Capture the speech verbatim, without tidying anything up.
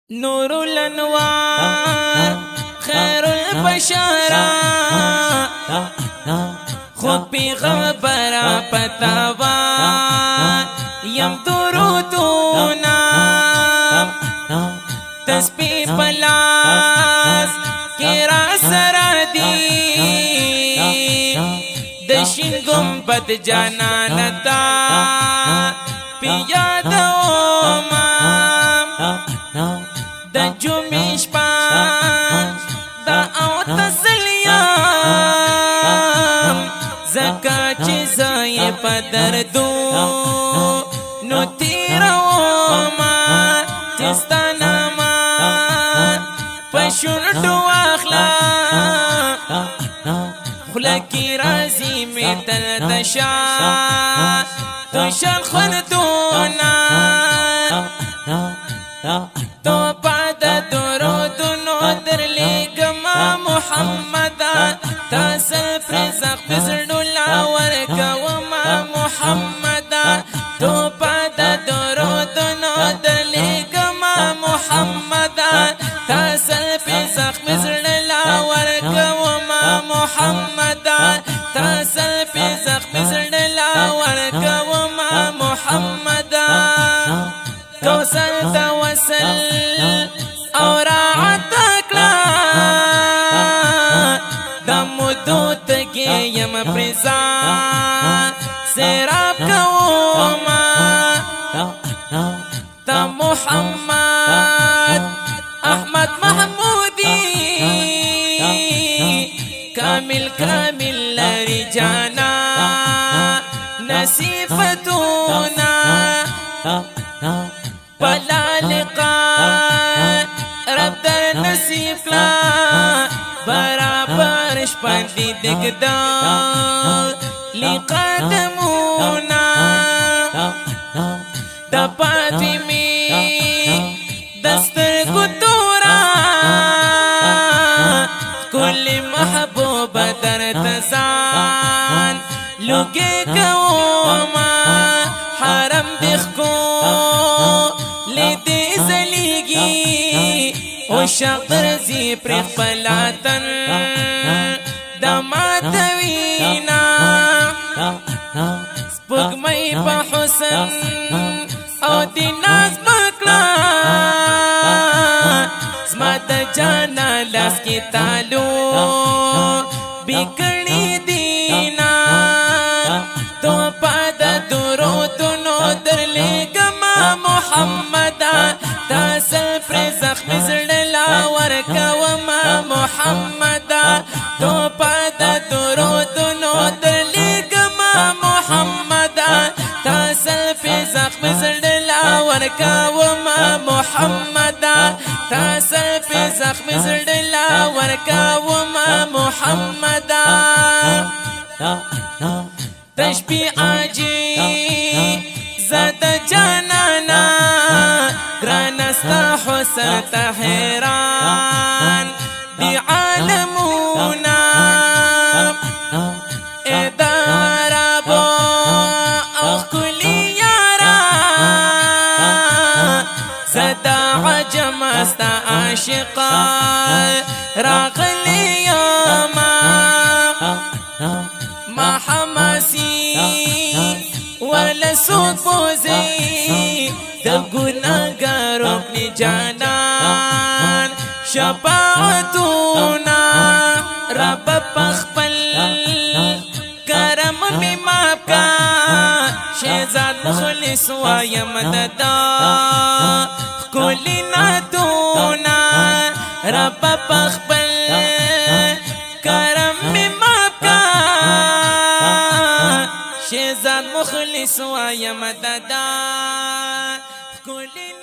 نور الانوار خیر البشر خود پیغمبر پتاوان یم درودونا تسبیح پلاس کی را سر دی دشین گنبد جانانتا پیاد اومام د جمعش پان دا او تسلیام زکا چی زای پدر دو نو تیروما چستانا ما پشون دو اخلا خلکی رازی می تل تشا تشان خردونا تو بعد درود نو در لگما محمد تاسل فرزق بزرد لاور کوما محمد تو بعد درود نو در لگما محمد تاسل فرزق بزرد لاور کوما محمد تاسل فرزق بزرد لاور کوما محمد کوثر توسل اور عتکلا دمدو تگی یم پرزان سراب کوما تا محمد احمد محمودی کامل کامل لری جانا نصیفتونا پلا لقاء رب در نصیب لا برابر شپندی دگدا لقدمونا دا پاتمی دستر کتورا کل محبوب در تزان لگے کوما حرم دخکو لیدی زلیگی او شقر زی پرخ پلاتن دماتوینا سپوک مئی پا حسن او دی ناز بکلا زماد جانا لاس کی تالو بکڑی دینا تو پاد درود نو در لگما محمد تاسل فرزق بزرد لاور کوما محمد تو پاد درود نو در لگما محمد تاسل فرزق بزرد لاور کوما محمد تاسل فرزق بزرد لاور کوما محمد تشبیح آجی زد جانانا گرانستا حسن تحیران دی عالمونا ادارا بو اخ کلی یارا زدا عجم استا عاشقا راغلی یوما ما حماسی ولا سوق بوزي دقناقر ابن جانان شفاعتنا رب بخبل كرم بمابكا شيزاد مخلص ويا مددا كلنا دونا رب بخبل كرم بمابكا شیزاد مخلص و یا مددا